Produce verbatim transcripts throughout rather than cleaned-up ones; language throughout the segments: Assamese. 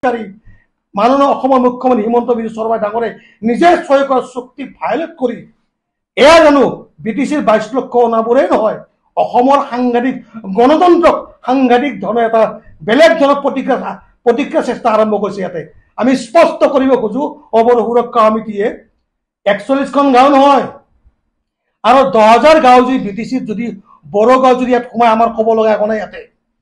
মাননীয় অসমৰ মুখ্যমন্ত্ৰী হিমন্ত বিশ্ব শৰ্মা ডাঙৰে নিজে ছয় কৰা চুক্তি ভায়োলেট কৰি এয়া জানো বি টি চিৰ বাইশ লক্ষ অনাবোৰেই নহয় অসমৰ সাংঘাতিক গণতন্ত্ৰক সাংঘাতিক ধৰণে এটা বেলেগ ধৰণৰ প্ৰতিক্ৰিয়া প্ৰতিক্ৰিয়া চেষ্টা আৰম্ভ কৰিছে ইয়াতে আমি স্পষ্ট কৰিব খোজো অৱৰ সুৰক্ষা সমিতিয়ে একচল্লিছখন গাঁও নহয় আৰু দহ হাজাৰ গাঁও যদি বি টি চিত যদি বড়ো গাঁও যদি ইয়াত সোমাই আমাৰ ক'ব লগা একো নাই ইয়াতে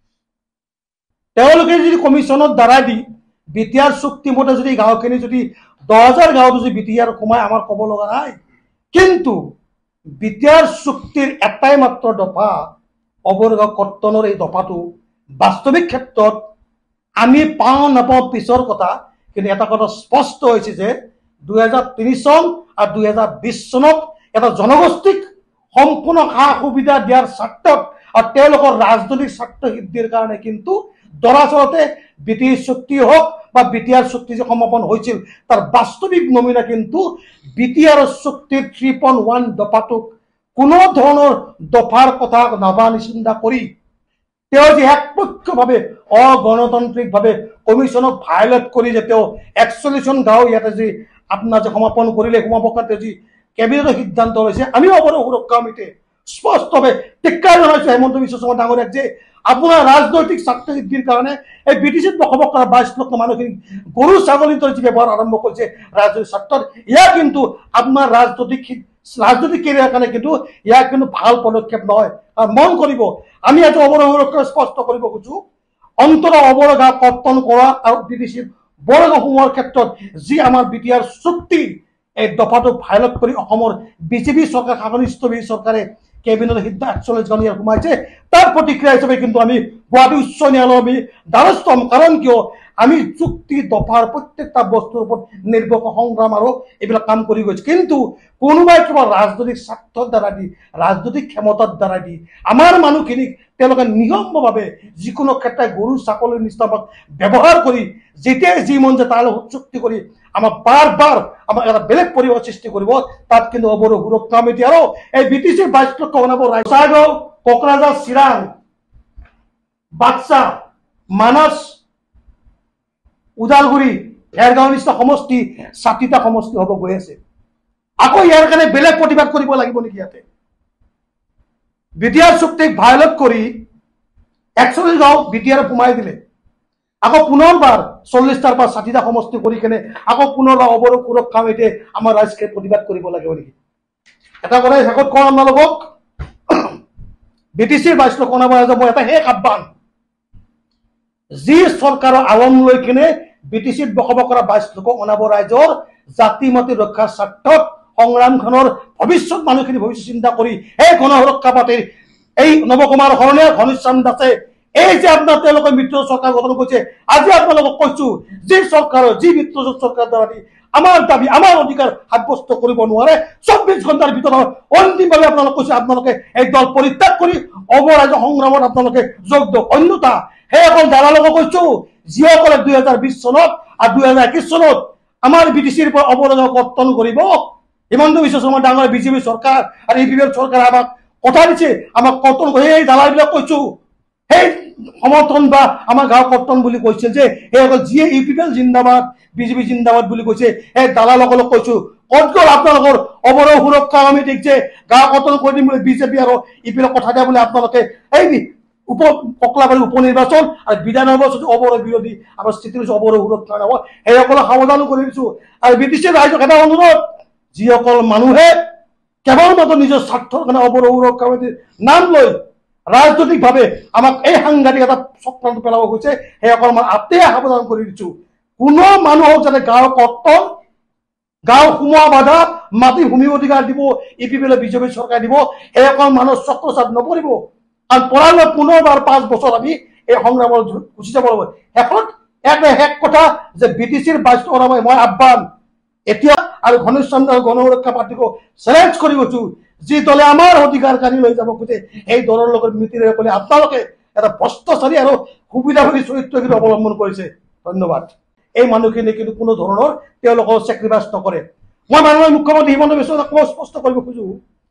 তেওঁলোকে যদি কমিশ্যনৰ দ্বাৰা দি বি টি আৰ চুক্তি মতে যদি গাঁওখিনি যদি দহ হাজাৰ গাঁও যদি বি টি আৰ সোমাই আমাৰ ক'ব লগা নাই কিন্তু বি টি আৰ চুক্তিৰ এটাই মাত্ৰ দফা অৱৰগাঁও কৰ্তনৰ এই দফাটো বাস্তৱিক ক্ষেত্ৰত আমি পাওঁ নাপাওঁ পিছৰ কথা কিন্তু এটা কথা স্পষ্ট হৈছে যে দুহেজাৰ তিনি চন আৰু দুহেজাৰ বিশ চনত এটা জনগোষ্ঠীক সম্পূৰ্ণ সা সুবিধা দিয়াৰ স্বাৰ্থত আৰু তেওঁলোকৰ ৰাজনৈতিক স্বাৰ্থ সিদ্ধিৰ কাৰণে কিন্তু দৰাচলতে বি টি চুক্তি হওক বা বি টি আৰ চুক্তি যে সমাপন হৈছিল তাৰ বাস্তৱিক নমুনা কিন্তু বি টি আৰ চুক্তিৰ থ্ৰী পইণ্ট ওৱান দফাটোক কোনো ধৰণৰ দফাৰ কথা নাভা নিচিন্তা কৰি তেওঁ যে একপক্ষভাৱে অগণতান্ত্ৰিকভাৱে কমিশ্যনক ভায়োলেট কৰি যে তেওঁ একচল্লিছখন গাঁও ইয়াতে যি আপোনাৰ যে সমাপন কৰিলে সমাপন তেওঁ যি কেবিনেটৰ সিদ্ধান্ত লৈছে আমি অৱৰ সুৰক্ষা সমিতিয়ে স্পষ্টভাৱে ধিক্কাৰ জনাইছো হিমন্ত বিশ্ব শৰ্মা ডাঙৰীয়াক যে আপোনাৰ ৰাজনৈতিক স্বাৰ্থ সিদ্ধিৰ কাৰণে এই বি টি চিত বসবাস কৰা বাইশ লক্ষ মানুহখিনি গৰু ছাগলীৰ দৰে যি ব্যৱহাৰ আৰম্ভ কৰিছে ৰাজনৈতিক স্বাৰ্থত ইয়াক কিন্তু আপোনাৰ ৰাজনৈতিক ৰাজনৈতিক কেৰিয়াৰ কাৰণে কিন্তু ইয়াক কিন্তু ভাল পদক্ষেপ নহয় আৰু মন কৰিব আমি আজি অৱৰ সুৰক্ষা স্পষ্ট কৰিব খোজো অন্তত অৱৰ গাঁও কৰ্তন কৰা আৰু বি টি চিত বড়ো গাঁও সোমোৱাৰ ক্ষেত্ৰত যি আমাৰ বি টি আৰ চুক্তি এই দফাটো ভায়োলেট কৰি অসমৰ বিজেপি চৰকাৰ শাসনিষ্ঠ বিজেপি চৰকাৰে কেবিনেটৰ সিদ্ধান্ত একচল্লিছ জন ইয়াত সোমাইছে তাৰ প্ৰতিক্ৰিয়া হিচাপে কিন্তু আমি গুৱাহাটী উচ্চ ন্যায়ালয়ৰ আমি দ্বাৰস্থ হ'ম কাৰণ কিয় আমি চুক্তি দফাৰ প্ৰত্যেকটা বস্তুৰ ওপৰত নিৰ্ভৰ সংগ্ৰাম আৰু এইবিলাক কাম কৰি গৈছে কিন্তু কোনোবাই কিবা ৰাজনৈতিক স্বাৰ্থৰ দ্বাৰা দি ৰাজনৈতিক ক্ষমতাৰ দ্বাৰা দি আমাৰ মানুহখিনিক তেওঁলোকে নিয়মভাৱে যিকোনো ক্ষেত্ৰত গৰু ছাগলীৰ নিচিনা ব্যৱহাৰ কৰি যেতিয়াই যি মন যায় তাৰ লগত চুক্তি কৰি আমাক বাৰ বাৰ আমাক এটা বেলেগ পৰিৱেশ সৃষ্টি কৰিব তাত কিন্তু অৱৰ সুৰক্ষা সমিতি আৰু এই বি টি চিৰ বাইশ লক্ষ বনাব ৰায়গড় কোকৰাঝাৰ চিৰাং বাক্সা মানস উদালগুৰি এৰগাঁও নিচিনা সমষ্টি ষাঠিটা সমষ্টি হ'ব গৈ আছে আকৌ ইয়াৰ কাৰণে বেলেগ প্ৰতিবাদ কৰিব লাগিব নেকি ইয়াতে বি টি আৰ চুক্তিক ভায়োলেট কৰি একচল্লিছ গাঁও বি টি আৰ সোমাই দিলে আকৌ পুনৰবাৰ চল্লিছটাৰ পৰা ষাঠিটা সমষ্টি কৰি কেনে আকৌ পুনৰবাৰ অৱৰ সুৰক্ষা সমিতিয়ে আমাৰ ৰাইজকে প্ৰতিবাদ কৰিব লাগিব নেকি এটা কথা শেষত কওঁ আপোনালোকক বি টি চিৰ বাইশ লক্ষ অনাব ৰাইজক মই এটা শেষ আহ্বান যি চৰকাৰৰ আলম লৈ কিনে বি টি চিত বসবাস কৰা বাইশ লক্ষ অনাব ৰাইজৰ জাতি মাটি ৰক্ষাৰ স্বাৰ্থত সংগ্ৰামখনৰ ভৱিষ্যত মানুহখিনি ভৱিষ্যত চিন্তা কৰি এই গণ সুৰক্ষা পাৰ্টীৰ এই নৱকুমাৰ শৰণীয়া ঘনশ্যাম দাসে এই যে আপোনাৰ তেওঁলোকে মিত্ৰ চৰকাৰ গঠন কৰিছে আজি আপোনালোকক কৈছো যি চৰকাৰৰ যি মিত্ৰ চৰকাৰ দ্বাৰা দি আমাৰ দাবী আমাৰ অধিকাৰ সাব্যস্ত কৰিব নোৱাৰে চৌব্বিছ ঘণ্টাৰ ভিতৰত অন্তিমভাৱে আপোনালোক কৈছে আপোনালোকে এই দল পৰিত্যাগ কৰি অৱৰাজ্য সংগ্ৰামত আপোনালোকে যোগ দিয়ক অন্যথা সেই অকল দালালক কৈছো যিসকলে দুই হাজাৰ বিশ চনত আৰু দুই হাজাৰ একৈশ চনত আমাৰ বি টি চিৰ পৰা অৱৰাজ্য কৰ্তন কৰিব হিমন্ত বিশ্ব শৰ্মা ডাঙৰ বিজেপি চৰকাৰ আৰু ইউ পি পি এল চৰকাৰে আমাক কথা দিছে আমাক কৰ্তন কৰি এই দালালবিলাক কৈছো সেই সমৰ্থন বা আমাৰ গাঁও কৰ্তন বুলি কৈছে যে সেইসকল যিয়ে ইউ পি পি এল জিন্দাবাদ বিজেপি জিন্দাবাদ বুলি কৈছে সেই দালালসকলক কৈছো ক'ত গ'ল আপোনালোকৰ অৱৰ সুৰক্ষা সমিতিক যে গাঁও কৰ্তন কৰি দিম বুলি বিজেপি আৰু ইউ পি এল কথা দিয়া বুলি আপোনালোকে এই উপ ককলাবাৰী উপ নিৰ্বাচন আৰু বিধানসভা অৱৰ বিৰোধী আমাৰ স্থিতি হৈছে অৱৰ সুৰক্ষা হ'ব সেইসকলক সাৱধান কৰি দিছো আৰু বি টি চিৰ ৰাইজক এটা অনুৰোধ যিসকল মানুহে কেৱল মাত্ৰ নিজৰ স্বাৰ্থৰ কাৰণে অৱৰ সুৰক্ষা সমিতিৰ নাম লৈ ৰাজনৈতিকভাৱে আমাক এই সাংঘাতিক এটা চক্ৰান্ত পেলাব গৈছে সেইসকল মই আতেই সাৱধান কৰি দিছো কোনো মানুহক যাতে গাঁও কৰ্তন গাঁও সোমোৱা বাধা মাটি ভূমি অধিকাৰ দিব U P P L BJP চৰকাৰে দিব সেইসকল মানুহ চক্ৰচাত নপৰিব কাৰণ পৰালৈ পুনৰবাৰ পাঁচ বছৰ আমি এই সংগ্ৰামৰ গুচি যাব লাগিব শেষত এক শেষ কথা যে বি টি চিৰ বাইশ টকা মই আহ্বান এতিয়া আৰু ঘনশ্যাম দাস গণ সুৰক্ষা পাৰ্টীক চেলেঞ্জ কৰি গৈছো যি দলে আমাৰ অধিকাৰ কাঢ়ি লৈ যাব খোজে এই দলৰ লগত মিতিৰে ক'লে আপোনালোকে এটা ভ্ৰষ্টাচাৰী আৰু সুবিধাবাদী চৰিত্ৰ কিন্তু অৱলম্বন কৰিছে ধন্যবাদ এই মানুহখিনি কিন্তু কোনো ধৰণৰ তেওঁলোকৰ চেক্ৰিফাইচ নকৰে মই মাননীয় মুখ্যমন্ত্ৰী হিমন্ত বিশ্ব শৰ্মাক স্পষ্ট কৰিব খোজো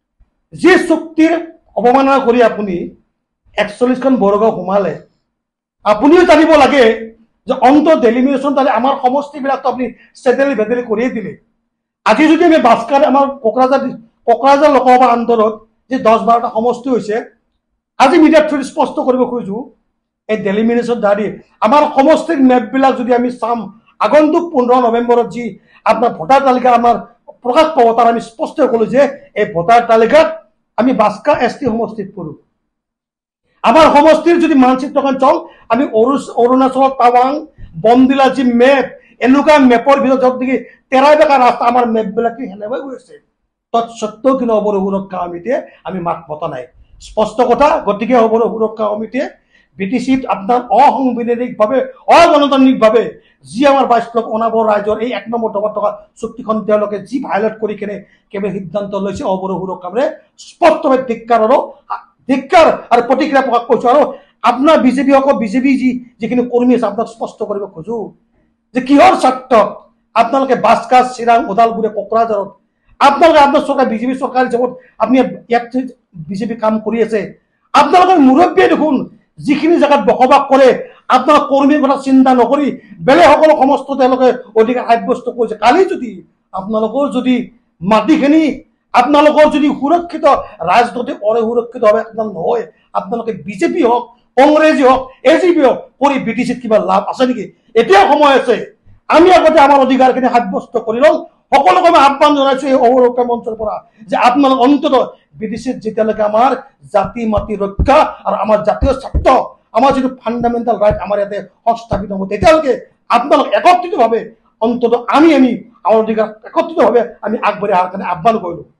যি চুক্তিৰ অৱমাননা কৰি আপুনি একচল্লিছখন বড়ো গাঁও সোমালে আপুনিও জানিব লাগে যে অন্ত ডেলিমিনেশ্যন তাহলে আমাৰ সমষ্টিবিলাকতো আপুনি চেডেলি ভেদেলি কৰিয়ে দিলে। আজি যদি আমি বাস্কাৰ আমাৰ কোকৰাঝাৰ কোকৰাঝাৰ লোকসভা আন্দোলনত যে দহ বাৰটা সমষ্টি হৈছে, আজি মিডিয়াত থ্ৰু স্পষ্ট কৰিব খোজো এই ডেলিমিনেশ্যন দাঁড়ি আমাৰ সমষ্টিৰ মেপবিলাক যদি আমি চাম, আগন্তুক পোন্ধৰ নৱেম্বৰত যি আপোনাৰ ভোটাৰ তালিকা আমাৰ প্ৰকাশ পাব, তাৰ আমি স্পষ্ট ক'লো যে এই ভোটাৰ তালিকাত আমি বাস্কাৰ এছ টি সমষ্টিত পঢ়ো। আমাৰ সমষ্টিৰ যদি মানচিত্ৰখন চাওঁ, আমি অৰুণাচলৰ টাৱাং বমদিলা যি মেপ, এনেকুৱা মেপৰ ভিতৰত য'ত নেকি তেৰাই বেকা ৰাস্তা আমাৰ মেপবিলাক সেনেকৈ গৈ আছে। তৎসত্ত্বেও কিন্তু অৱৰো সুৰক্ষা সমিতিয়ে আমি মাত মতা নাই। স্পষ্ট কথা। গতিকে অৱৰো সুৰক্ষা সমিতিয়ে বি টি চিত আপোনাৰ অসাংবিধানিকভাৱে অগণতান্ত্ৰিকভাৱে যি আমাৰ বাইশ লাখ অনাবৰ ৰাইজৰ এই এক নম্বৰ দফাত থকা চুক্তিখন তেওঁলোকে যি ভাইলেট কৰি কেনে কেৱল সিদ্ধান্ত লৈছে, অৱৰো সুৰক্ষাৰে স্পষ্টভাৱে ধিক্কাৰ আৰু ধিক্কাৰ আৰু প্ৰতিক্ৰিয়া প্ৰকাশ কৰিছো। আৰু আপোনাৰ বিজেপি হওক বিজেপি যি যিখিনি কৰ্মী আছে, আপোনাক স্পষ্ট কৰিব খোজো যে কিহৰ স্বাৰ্থত আপোনালোকে বাস্কাৰ, চিৰাং, ওদালগুৰি, কোকৰাঝাৰত আপোনালোকে আপোনাৰ চৰকাৰ বিজেপি চৰকাৰ হিচাপত আপুনি ইয়াত বিজেপি কাম কৰি আছে। আপোনালোকৰ মুৰব্বীয়ে দেখোন যিখিনি জেগাত বসবাস কৰে, আপোনাৰ কৰ্মীৰ কথা চিন্তা নকৰি বেলেগ সকলো সমস্ত তেওঁলোকে অধিকাৰ সাব্যস্ত কৰিছে। কালি যদি আপোনালোকৰ যদি মাটিখিনি আপোনালোকৰ যদি সুৰক্ষিত ৰাজনৈতিক অসুৰক্ষিত ভাৱে আপোনালোক নহয়, আপোনালোকে বিজেপি হওক কংগ্ৰেছী হওক এ জি পি হওক কৰি বি টি চিত কিবা লাভ আছে নেকি? এতিয়া সময় আছে আমি আগতে আমাৰ অধিকাৰখিনি সাব্যস্ত কৰি লওঁ। সকলোকে মই আহ্বান জনাইছো এই অসুৰক্ষা মঞ্চৰ পৰা যে আপোনালোক অন্তত বি টি চিত যেতিয়ালৈকে আমাৰ জাতি মাটি ৰক্ষা আৰু আমাৰ জাতীয় স্বাৰ্থ, আমাৰ যিটো ফাণ্ডামেণ্টেল ৰাইট আমাৰ ইয়াতে সংস্থাপিত হ'ব, তেতিয়ালৈকে আপোনালোক একত্ৰিতভাৱে অন্তত আমি আমি আমাৰ অধিকাৰ একত্ৰিতভাৱে আমি আগবাঢ়ি অহাৰ কাৰণে আহ্বান কৰিলো।